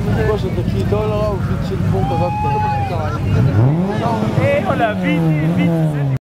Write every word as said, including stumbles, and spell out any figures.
Questo è chi dollaro o vince il punto da te. E ho la venti, venti